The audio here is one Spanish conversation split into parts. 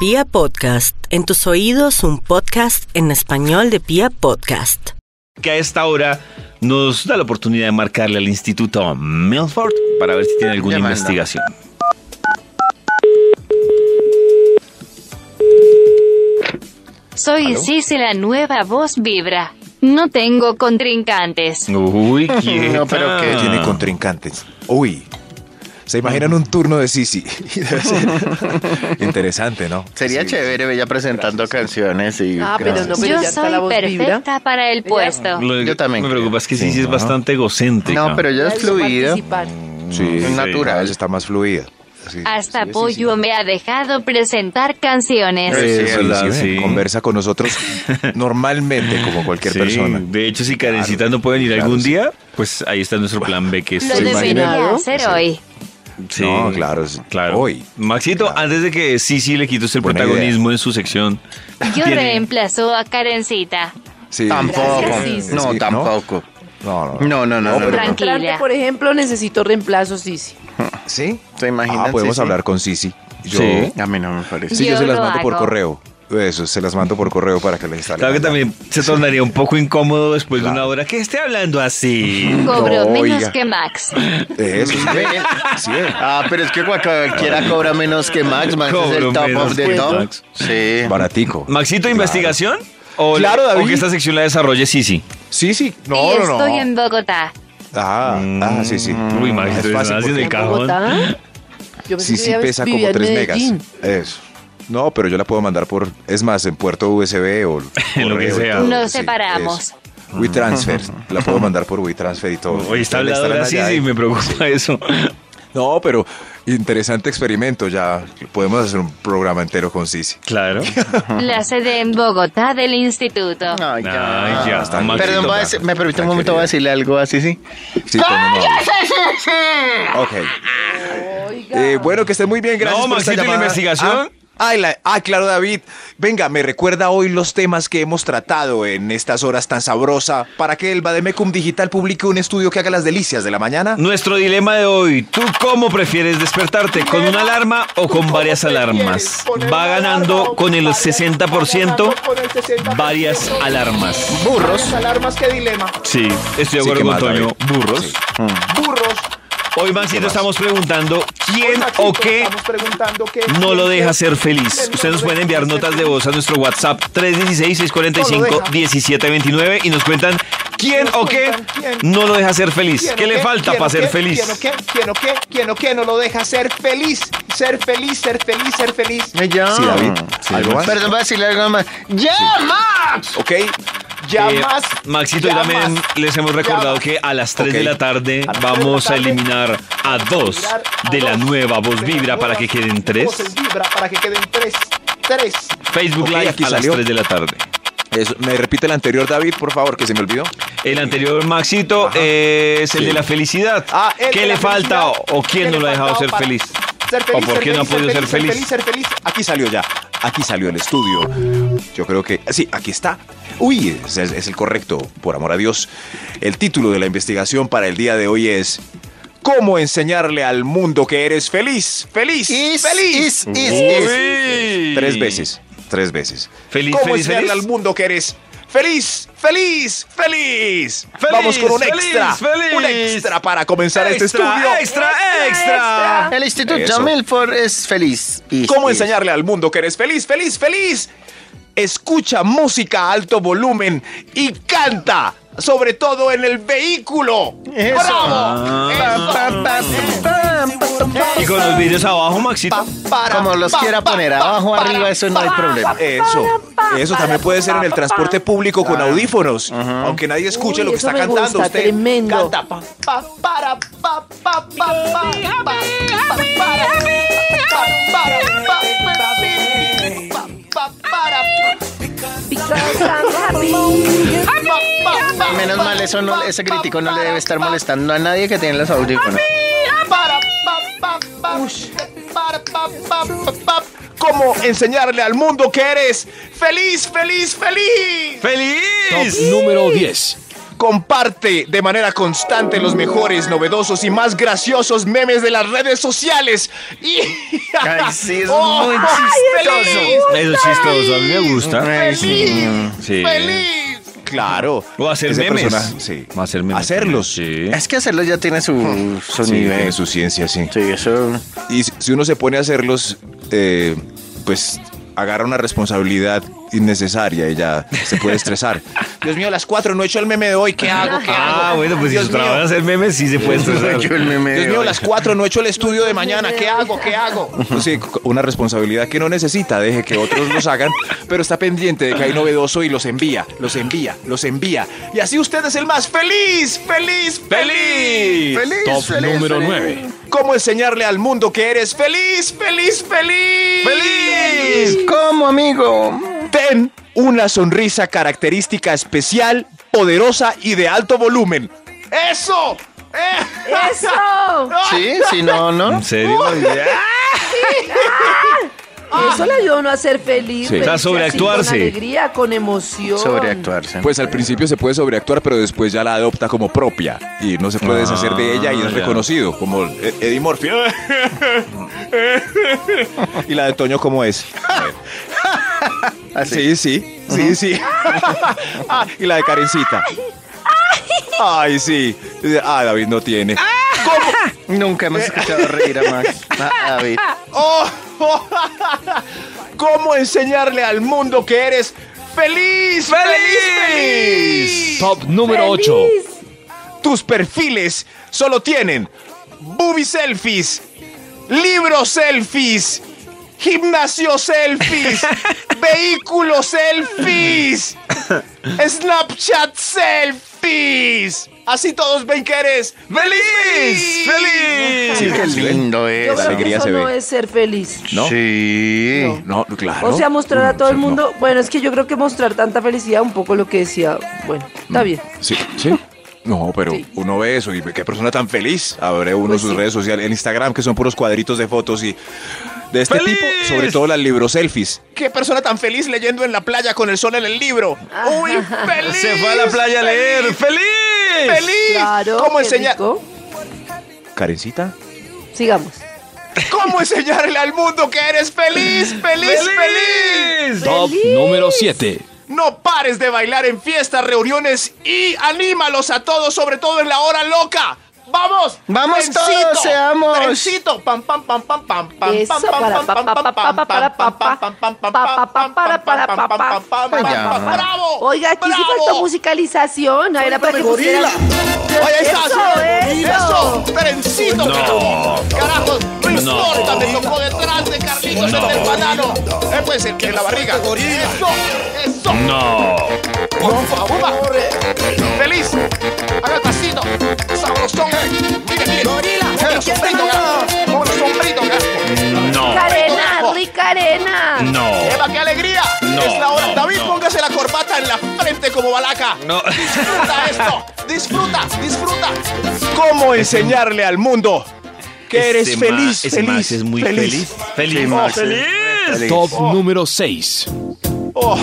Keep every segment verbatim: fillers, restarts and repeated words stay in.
Pia Podcast, en tus oídos un podcast en español de Pia Podcast. Que a esta hora nos da la oportunidad de marcarle al Instituto Milford para ver si tiene alguna Llamando. investigación. Soy ¿Aló? Sisi, la nueva voz vibra. No tengo contrincantes. Uy, quieta. No, pero ¿qué? Tiene contrincantes. Uy, ¿se imaginan un turno de Sisi? Debe ser interesante, ¿no? Sería Sí. chévere ella presentando canciones y... Ah, pero no, pero Yo ya está soy la voz vibra. perfecta para el puesto. Lo Yo también Me creo. preocupa es que sí, sí, Sí, es ¿no? bastante egocéntrica. No, pero ella es Ya hizo fluida. participar. Sí, Es natural. cada vez está más fluida. Sí, Hasta sí, sí, Pollo sí. me ha dejado presentar canciones. Sí, Eh, es sí, verdad, sí, sí. Conversa con nosotros normalmente como cualquier Sí, persona. de hecho, si Karencita no puede venir claro, algún sí. día, pues ahí está nuestro plan B, que es... Lo ¿Se debería imagina? hacer Sí. hoy. Sí, No, claro, es- claro. hoy. Maxito, Claro. antes de que sí, sí le quite usted el Buena protagonismo en su sección. Yo tiene- reemplazo a Karencita. Sí. Tampoco. Gracias, sí, sí. No, Sí, tampoco. No, no, No, no, no, no, pero- no. Tranquila. Entrante, por ejemplo, necesito reemplazo, Sisi. ¿Sí? ¿Se imaginan? Ah, podemos Sí, sí. hablar con Sisi. Yo, Sí. A mí no me parece. Sí, yo Yo se las lo mando por hago. correo. Eso, se las mando por correo para que le instalen. Claro que allá. también se tornaría un poco incómodo después de una hora que esté hablando así. Cobro No, menos oiga. que Max. Eso, sí. Sí, Ah, pero es que cualquiera cobra menos que Max. Max es Cobro el top menos of the que top. Max. Sí. baratico. Maxito, Claro. ¿investigación? ¿O, Claro, o David. que esta sección la desarrolle Sisi? Sí, sí. No, y no, no. estoy en Bogotá. Ah, ah, sí, sí. Uy, Maxito, Es están fácil haciendo el porque- ¿En cajón. Bogotá? Yo pensé Sí, que sí ella pesa vivía como en tres megas. Medellín. Eso. No, pero yo la puedo mandar por, es más, en puerto U S B o Lo que correo y sea. todo, Nos sí, separamos. eso. WeTransfer. La puedo mandar por WeTransfer y todo. Hoy está La hablando instalan así, allá sí, y- me preocupa eso. No, pero interesante experimento. Ya podemos hacer un programa entero con Sisi. Claro. La sede en Bogotá del instituto. Ay, ya. Ay, ya, está Maxito. Perdón, voy a decir- me permite un momento, voy a decirle algo así, sí. Sí, cuando no hable. Ok. Oiga. Eh, bueno, que esté muy bien, gracias No, por esta Maxito, ¿y la llamada. investigación? Ah, ay, la- ah, claro, David. Venga, me recuerda hoy los temas que hemos tratado en estas horas tan sabrosas para que el Bademecum Digital publique un estudio que haga las delicias de la mañana. Nuestro dilema de hoy, ¿tú cómo prefieres despertarte? ¿Con una alarma o con varias alarmas? Va ganando con el sesenta por ciento varias alarmas. Burros. Alarmas, qué dilema. Sí, estoy de Sí, acuerdo ¿qué con más, Toño. David? Burros. Sí. Burros. Hoy, Maxito, estamos preguntando quién Maxito, o qué estamos preguntando qué- no lo quién- deja quién- ser feliz. quién no Ustedes nos lo pueden deja enviar ser notas de feliz. voz a nuestro WhatsApp tres uno seis, seis cuatro cinco, deja. uno siete dos nueve y nos cuentan quién Nos o qué cuentan quién. no lo deja ser feliz. ¿Quién ¿Qué o le falta ¿Quién para o ser qué? feliz? ¿Quién o qué? ¿Quién o qué? ¿Quién o qué no lo deja ser feliz? Ser feliz, ser feliz, ser feliz. Ya. Sí, David. ¿Algo más? Perdón, voy a decirle algo más. ¡Ya, Max! Ok. Ya Eh, más. Maxito, y ya también más. les hemos recordado más. que a las tres Ok. de la tarde A las vamos a tres de la tarde eliminar a dos a de la dos nueva voz de las vibra para que nuevas queden tres. voces vibra para que queden tres. Tres. Facebook Ok, Live aquí a las salió. tres de la tarde. Eso, ¿me repite el anterior, David, por favor, que se me olvidó? El anterior, Maxito, eh, es el Sí. de la felicidad. Ah, el ¿Qué de le la falta o, felicidad. o quién ¿Qué no le lo ha dejado faltaba ser para feliz? Ser feliz, ¿O por ser qué no ha feliz, podido ser ser feliz? feliz, ser feliz. Aquí salió ya. Aquí salió el estudio. Yo creo que... Sí, aquí está. Uy, es, es- es el correcto, por amor a Dios. El título de la investigación para el día de hoy es... ¿Cómo enseñarle al mundo que eres feliz? ¡Feliz! Is, ¡Feliz! is, is, is. Uy. Tres veces. Tres veces. Feliz, ¿Cómo feliz, enseñarle feliz. al mundo que eres feliz? ¡Feliz! ¡Feliz! Feliz, Vamos con un feliz, extra. feliz. Un extra para comenzar este Extra, estudio. extra, extra. El Instituto Eso. Milford es feliz. Is, ¿Cómo is. enseñarle al mundo que eres feliz, feliz, feliz? Escucha música a alto volumen y canta, sobre todo en el vehículo. Eso. ¡Bravo! Y con los vídeos abajo, Maxito. Como los quiera poner abajo, arriba, eso no hay problema. Eso, eso también puede ser en el transporte público con audífonos, aunque nadie escuche Uy, lo que eso está me cantando. gusta, Usted tremendo. canta. pa- Pa, para, pa, pa, pa, pa, pa, pa, para, pa, para, pa, pa, pa, para, Because I'm happy. pa, pa, pa, Menos mal, eso no, ese crítico no le debe estar molestando a nadie que tiene los audífonos. para, pa, pa, pa, para, pa, pa, pa, pa. ¿Cómo enseñarle al mundo que eres feliz, feliz, feliz? ¡Feliz! Top número diez. Comparte de manera constante los mejores, novedosos y más graciosos memes de las redes sociales. Y... Ay, sí, es ¡Oh! muy ¡Ay, chistoso. feliz! Eso es chistoso, a mí me gusta. Ay, sí. Sí. ¡Feliz! Claro. O hacer Ese memes. persona- sí. O hacer memes. Hacerlos. Sí. Es que hacerlo ya tiene su, su Sí, nivel. tiene su ciencia, sí. Sí, eso. Y si uno se pone a hacerlos, eh, pues agarra una responsabilidad innecesaria y ya se puede estresar. Dios mío, a las cuatro no he hecho el meme de hoy, ¿qué hago? ¿Qué hago? Ah, bueno, pues si Dios su trabajo es mío. hacer memes, sí se puede estresar. Yo el meme de Dios mío, a hoy. las cuatro no he hecho el estudio de mañana, ¿qué hago? ¿Qué hago? Pues sí, una responsabilidad que no necesita, deje que otros los hagan, pero está pendiente de que hay novedoso y los envía, los envía, los envía. Y así usted es el más feliz, feliz, feliz. Feliz, Top feliz, número feliz. nueve. ¿Cómo enseñarle al mundo que eres feliz, feliz, feliz? ¡Feliz! ¿Cómo, amigo? Ten una sonrisa característica especial, poderosa y de alto volumen. ¡Eso! ¡Eh! ¡Eso! Sí, sí, no, no. ¿En serio? Eso le ayuda a uno a ser feliz. Sí. feliz O sea, así, sobreactuarse. Con alegría, con emoción. Sobreactuarse. Pues al principio se puede sobreactuar, pero después ya la adopta como propia y no se puede deshacer de ella y es ya. reconocido como E- Eddie Murphy. ¿Y la de Toño cómo es? Así. Sí, sí, sí, sí. Ah, y la de Karencita. Ay, sí. Ah, David no tiene. Nunca hemos escuchado reír a Max. A David. Oh, oh, ¿Cómo enseñarle al mundo que eres feliz, feliz, feliz? Top número ocho. ¡Feliz! Tus perfiles solo tienen booby selfies, libro selfies, gimnasio selfies, vehículo selfies, Snapchat selfies. Así todos ven que eres feliz, feliz. Sí, qué lindo Yo es. creo que alegría eso se no ve. es ser feliz. ¿No? Sí. No, claro. O sea, mostrar a todo el No. mundo. Bueno, es que yo creo que mostrar tanta felicidad, un poco lo que decía. Bueno, está bien. Sí, sí. No, pero Sí. uno ve eso y ve qué persona tan feliz. Abre uno Pues sus sí. redes sociales, en Instagram, que son puros cuadritos de fotos y de este ¡Feliz! tipo, sobre todo las libro selfies. Qué persona tan feliz leyendo en la playa con el sol en el libro. Uy, feliz. Se fue a la playa a leer. feliz, ¡Feliz! ¡Feliz! Claro. ¿Cómo qué enseñar? rico. Karencita. Sigamos. ¿Cómo enseñarle al mundo que eres feliz, feliz, feliz? Top número siete. No pares de bailar en fiestas, reuniones y anímalos a todos, sobre todo en la hora loca. ¡Vamos! ¡Vamos ¡Trencito! todos, seamos! ¡Trencito! ¡Pam, pam, pam, pam, pam, pam, Eso, pam, pam, para, pam, pa, pam, pa, pam, pa, pam, pa, para, pam, pa, pam, pam, pa, pam, pa, pam, para, pam, para, pam, pa, pam, pa. pam, pam, Ay, pam, ya. pam, ¡bravo! Oiga, aquí sí ¡Bravo! faltó musicalización. A ver, para que pusiera. ¡Ahí está! Eso, ¡Eso! eso. ¡Trencito! No. ¡Carajos! ¡No No. importa! Me tocó detrás de Carlitos No. en el banano. Eh, puede ser que en la barriga. ¡Eso! ¡Eso! No. ¡Ufa, ufa! ¡Feliz! ¡Haga el pasito! ¡Sabrosón! ¡Mire, mire! ¡Mueve los sombritos, gato! ¡Mueve los sombritos, gato! No. Carena, rica arena. No. ¡Eva, qué alegría! No, Es la hora. no, David, no. póngase la corbata en la frente como balaca. No. Disfruta esto. Disfruta, disfruta. ¿Cómo enseñarle al mundo que eres Ese feliz, ma- ese feliz, Max es muy feliz. Feliz. Sí, Oh, Max es feliz. feliz. Top número seis. Oh.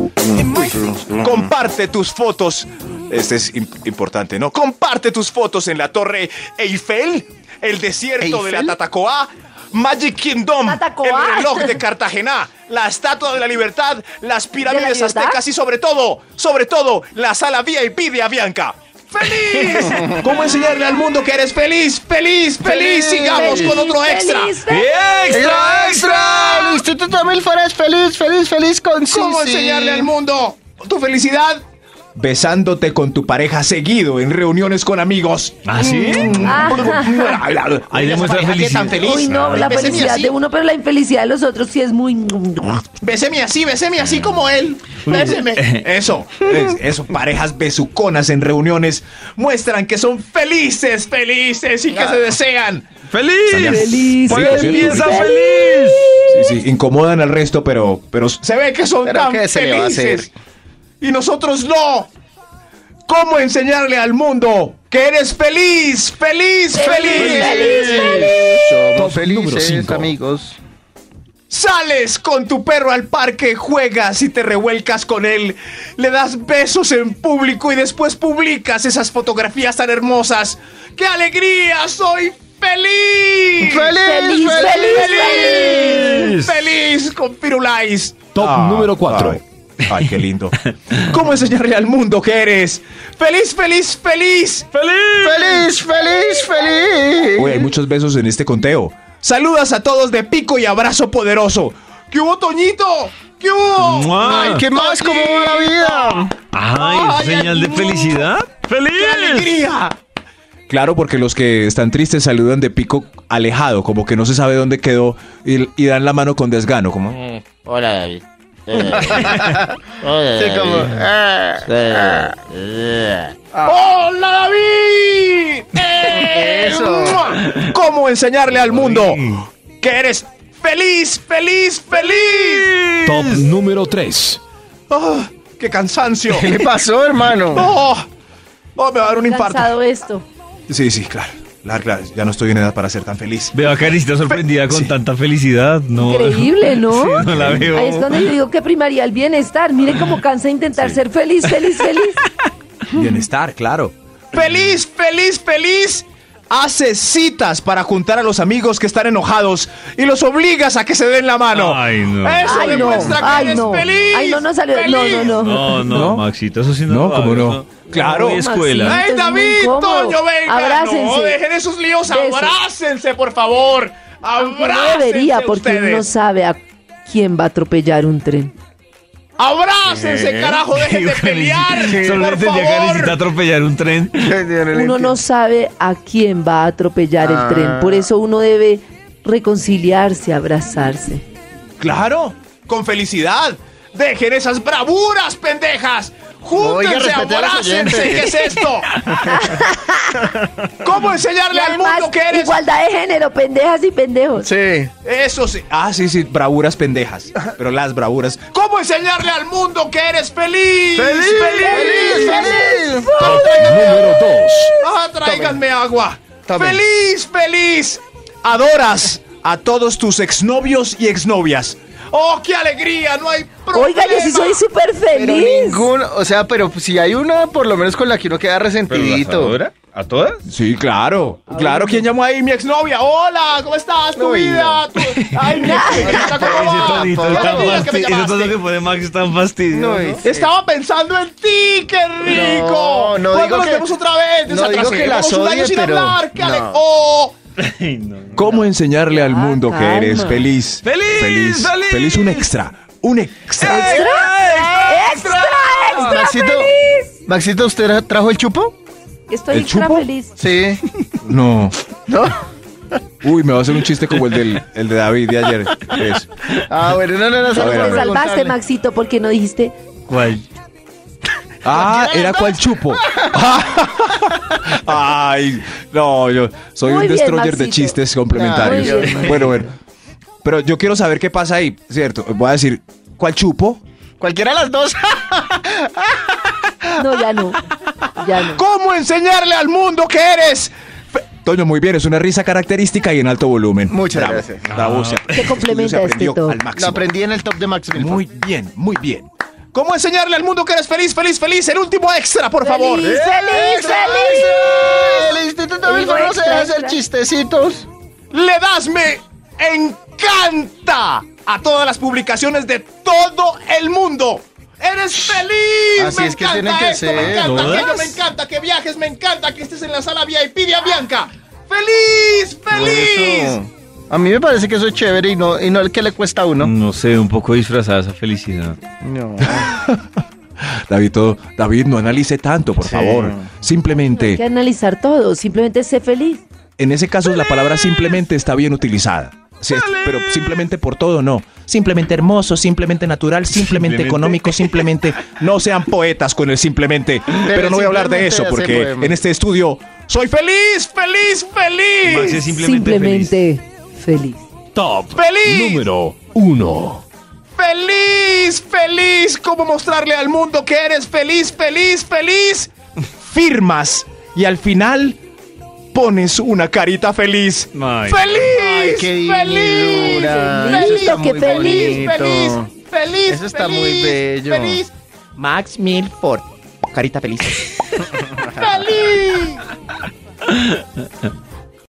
Comparte tus fotos. Este es im- importante, ¿no? Comparte tus fotos en la Torre Eiffel, el desierto de la ¿Eiffel? Tatacoa, Magic Kingdom, Tatacoa. el reloj de Cartagena, la Estatua de la Libertad, las pirámides libertad? aztecas y sobre todo, sobre todo, la sala V I P de Avianca. ¡Feliz! ¿Cómo enseñarle al mundo que eres feliz, feliz, feliz? Sigamos con otro extra. Feliz, feliz. ¡Extra, extra! El Instituto Milford es feliz, feliz, feliz con Sisi. ¿Cómo enseñarle al mundo tu felicidad? Besándote con tu pareja seguido en reuniones con amigos. ¿Ah, sí? Ahí demuestra Esa pareja, ¿qué tan felicidad. Uy, no, la Béseme felicidad así. de uno, pero la infelicidad de los otros sí es muy. Béseme así, béseme así como él. Béseme. Eso, es- eso, parejas besuconas en reuniones muestran que son felices, felices y que se desean. ¡Feliz! Feliz, Pues feliz, empieza feliz. feliz. Sí, sí, incomodan al resto, pero, pero se ve que son ¿Pero tan qué se le va a hacer? felices. Y nosotros no. ¿Cómo enseñarle al mundo que eres feliz, feliz, feliz? Feliz, feliz. Somos Top número felices, cinco. amigos. Sales con tu perro al parque, juegas y te revuelcas con él, le das besos en público y después publicas esas fotografías tan hermosas. ¡Qué alegría! ¡Soy feliz! ¡Feliz, Feliz, ¡Feliz! ¡Feliz con Firulais! Top número cuatro. Ay, ay, qué lindo. ¿Cómo enseñarle al mundo que eres feliz, feliz, feliz? ¡Feliz, feliz, feliz! Uy, hay muchos besos en este conteo. Saludas a todos de pico y abrazo poderoso. ¿Qué hubo, Toñito? ¿Qué hubo? ¡Mua! Ay, ¿qué más? ¿Cómo va la vida? Ay, Ay, señal de ay, felicidad. ¡Qué ¡Feliz! alegría! Claro, porque los que están tristes saludan de pico alejado, como que no se sabe dónde quedó y, y dan la mano con desgano, como... Mm, Hola, David. Eh, Hola, Sí, como... David. ah, Eh, eh. ¡Hola, David! Eso. ¿Cómo enseñarle al mundo que eres feliz, feliz, feliz? Top número tres. ¡Ah, ¡Qué cansancio! ¿Qué le pasó, hermano? ¡Oh! ¡Oh, me va a dar un infarto! Cansado esto. Sí, sí, claro. Claro, claro. Ya no estoy en edad para ser tan feliz. Veo a Karencita sorprendida con Sí. tanta felicidad. No. Increíble, ¿no? Sí, no la veo. Ahí es donde yo digo que primaría el bienestar. Miren cómo cansa intentar ser feliz, feliz, feliz. Bienestar, claro. ¡Feliz, feliz, feliz! Haces citas para juntar a los amigos que están enojados y los obligas a que se den la mano. Ay, no. Eso Ay, no. demuestra que Ay, eres no. feliz. Ay, no, no salió. No, feliz. no, no. No, no, ¿No? Maxito, eso sí no. No, lo ¿cómo hagas, no? Claro. No hay escuela. Maxito. ¡Ey, Es muy David! incómodo. ¡Toño, venga! Abrácense. No, dejen esos líos. Besos. ¡Abrácense, por favor! Aunque no ¡Abrácense debería, porque uno no ustedes! sabe a quién va a atropellar un tren. ¡Abrácense, carajo! ¡Dejen de pelear! Solo le ¡Por entendía a Karencita favor! atropellar un tren. Uno no sabe a quién va a atropellar Ah. el tren. Por eso uno debe reconciliarse, abrazarse. ¡Claro! ¡Con felicidad! ¡Dejen esas bravuras, pendejas! Oiga, ¡Júntense, respete a los abrácense! oyentes. ¿Qué es esto? ¿Cómo enseñarle Y al además, mundo que eres? igualdad de género, pendejas y pendejos. Sí. Eso sí. Ah, sí, sí, bravuras pendejas. Pero las bravuras. ¿Cómo enseñarle al mundo que eres feliz? ¡Feliz, feliz, feliz! Top número dos. Ah, tráiganme agua. Tome. ¡Feliz, feliz! Adoras a todos tus exnovios y exnovias. ¡Oh, qué alegría! No hay problema. Oiga, yo sí soy súper Pero feliz. ninguno, o sea, pero si hay una, por lo menos con la que uno queda resentidito. ¿A todas? Sí, claro. Claro, ¿quién llamó ahí? Mi exnovia. Hola, ¿cómo estás? ¿Tu Uy, vida? Tu- Ay, mi exnovia, ¿cómo Ese va? tonito por es tan favor. fasti- Ese tono que pone Max es tan fastidioso. No, y- Estaba pensando en ti, qué rico. No, no ¿Cuándo digo nos que- vemos otra vez? no digo que Desatrasemos las un año odie, sin pero- hablar. ¡Qué ale- no. ¡Oh! Ay, no, no. ¿Cómo enseñarle al mundo que calma. eres feliz? ¡Feliz, Feliz, feliz! feliz un extra. Un extra. ¡Extra, extra, Maxito, feliz! Maxito, ¿usted tra- trajo el chupo? Estoy ¿El extra chupo? feliz. Sí. No. ¿No? Uy, me va a hacer un chiste como el, del, el de David de ayer. Eso. Ah, bueno, no, no, no. solo A ver, para a Te ver. salvaste, preguntarle. Maxito, porque no dijiste. ¿Cuál? Ah, era cual chupo. Ay, no, yo soy Muy un bien, destroyer de Maxito. chistes complementarios. Ah, muy bien, Maxito. Bueno, bueno. Pero yo quiero saber qué pasa ahí, ¿cierto? Voy a decir, ¿cuál chupo? Cualquiera de las dos. No, ya no. Ya no. ¿Cómo enseñarle al mundo que eres? Fe- Toño, muy bien, es una risa característica y en alto volumen. Muchas Bravo, gracias. Bravo, se- ¿Qué complementa se aprendió este top? al Lo máximo. aprendí en el top de Max Milford. Muy bien, muy bien. ¿Cómo enseñarle al mundo que eres feliz, feliz, feliz? El último extra, por favor. Feliz, feliz, feliz. El Instituto Digo Milford no se extra, deja hacer extra. chistecitos. Le das me encanta a todas las publicaciones de todo el mundo. ¡Eres feliz! Así me es que encanta tienen que esto, me ser. encanta ¿Todas? aquello, me encanta que viajes, me encanta que estés en la sala V I P de Avianca. ¡Feliz, feliz! Eso. A mí me parece que eso es chévere y no, y no el que le cuesta a uno. No sé, un poco disfrazada esa felicidad. No. David, todo- David, no analice tanto, por Sí. favor. Simplemente, Hay que analizar todo. Simplemente sé feliz. en ese caso, la palabra simplemente está bien utilizada. Sí, pero simplemente por todo no. Simplemente hermoso, simplemente natural, simplemente, Simplemente. económico, simplemente. No sean poetas con el simplemente. Pero, no voy a hablar de simplemente eso ya se porque puede. en este estudio soy feliz, feliz, Max feliz. es simplemente, feliz. Simplemente feliz. Top ¡Feliz! número uno. Feliz, feliz. ¿Cómo mostrarle al mundo que eres feliz, feliz, feliz? Firmas y al final pones una carita feliz. Ay. ¡Feliz! Ay, Ay, qué feliz, divinura. feliz, Eso está qué muy feliz, bonito. feliz, feliz. Eso está feliz, muy bello. Feliz, Max Milford. Carita feliz. feliz.